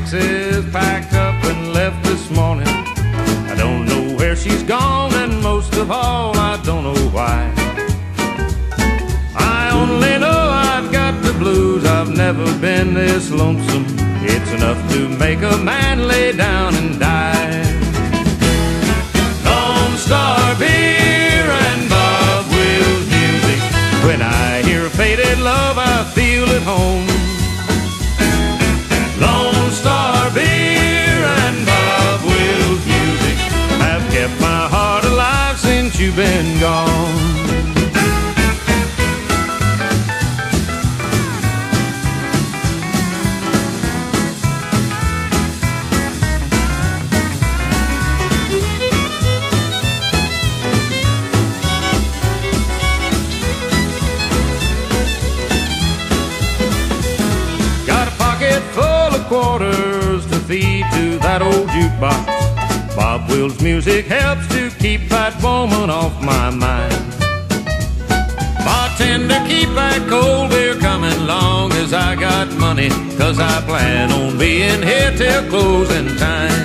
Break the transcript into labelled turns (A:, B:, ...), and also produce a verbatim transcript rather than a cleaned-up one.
A: Texas, packed up and left this morning. I don't know where she's gone, and most of all, I don't know why. I only know I've got the blues, I've never been this lonesome. It's enough to make a man lay down and die. Lone Star beer and Bob Wills music. When I hear Faded Love, I feel at home. Lone Star beer and Bob Wills music have kept my heart alive since you've been gone. Full of quarters to feed to that old jukebox. Bob Wills music helps to keep that woman off my mind. Bartender, keep that cold beer coming long as I got money, 'cause I plan on being here till closing time.